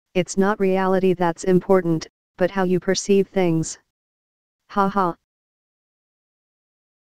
It's not reality that's important, but how you perceive things. Haha,